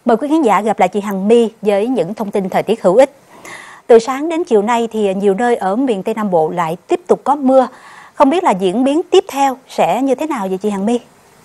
Mời quý khán giả gặp lại chị Hằng My với những thông tin thời tiết hữu ích. Từ sáng đến chiều nay thì nhiều nơi ở miền Tây Nam Bộ lại tiếp tục có mưa. Không biết là diễn biến tiếp theo sẽ như thế nào vậy chị Hằng My?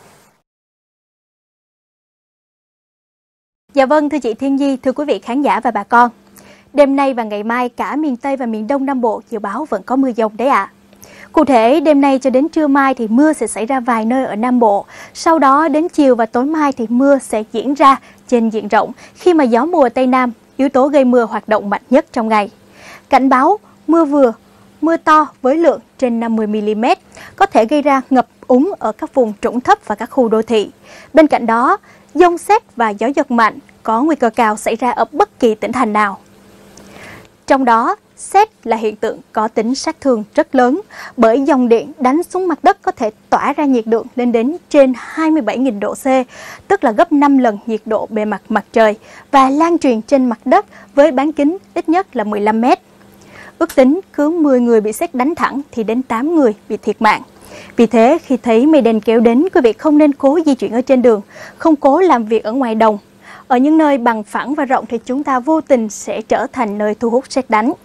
Dạ vâng, thưa chị Thiên Nhi, thưa quý vị khán giả và bà con. Đêm nay và ngày mai cả miền Tây và miền Đông Nam Bộ dự báo vẫn có mưa dông đấy ạ. Cụ thể, đêm nay cho đến trưa mai thì mưa sẽ xảy ra vài nơi ở Nam Bộ. Sau đó đến chiều và tối mai thì mưa sẽ diễn ra trên diện rộng khi mà gió mùa Tây Nam, yếu tố gây mưa hoạt động mạnh nhất trong ngày. Cảnh báo mưa vừa, mưa to với lượng trên 50 mm có thể gây ra ngập úng ở các vùng trũng thấp và các khu đô thị. Bên cạnh đó, dông sét và gió giật mạnh có nguy cơ cao xảy ra ở bất kỳ tỉnh thành nào. Trong đó, sét là hiện tượng có tính sát thương rất lớn bởi dòng điện đánh xuống mặt đất có thể tỏa ra nhiệt lượng lên đến trên 27.000 độ C, tức là gấp 5 lần nhiệt độ bề mặt mặt trời và lan truyền trên mặt đất với bán kính ít nhất là 15 mét. Ước tính cứ 10 người bị sét đánh thẳng thì đến 8 người bị thiệt mạng. Vì thế, khi thấy mây đen kéo đến, quý vị không nên cố di chuyển ở trên đường, không cố làm việc ở ngoài đồng. Ở những nơi bằng phẳng và rộng thì chúng ta vô tình sẽ trở thành nơi thu hút sét đánh.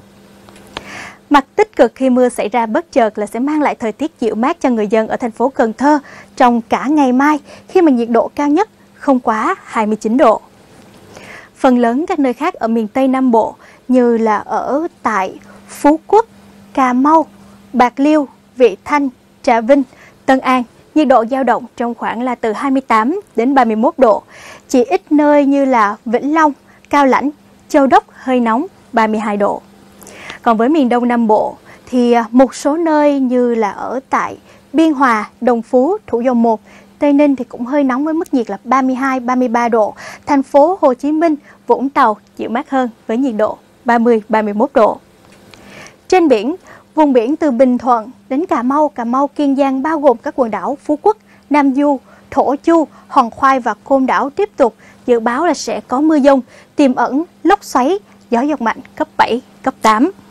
Mặt tích cực khi mưa xảy ra bất chợt là sẽ mang lại thời tiết dịu mát cho người dân ở thành phố Cần Thơ trong cả ngày mai khi mà nhiệt độ cao nhất không quá 29 độ. Phần lớn các nơi khác ở miền Tây Nam Bộ như là ở tại Phú Quốc, Cà Mau, Bạc Liêu, Vị Thanh, Trà Vinh, Tân An, nhiệt độ dao động trong khoảng là từ 28 đến 31 độ. Chỉ ít nơi như là Vĩnh Long, Cao Lãnh, Châu Đốc hơi nóng 32 độ. Còn với miền Đông Nam Bộ thì một số nơi như là ở tại Biên Hòa, Đồng Phú, Thủ Dầu Một, Tây Ninh thì cũng hơi nóng với mức nhiệt là 32-33 độ. Thành phố Hồ Chí Minh, Vũng Tàu dịu mát hơn với nhiệt độ 30-31 độ. Trên biển, vùng biển từ Bình Thuận đến Cà Mau, Kiên Giang bao gồm các quần đảo Phú Quốc, Nam Du, Thổ Chu, Hòn Khoai và Côn Đảo tiếp tục dự báo là sẽ có mưa dông, tiềm ẩn lốc xoáy, gió giật mạnh cấp 7, cấp 8.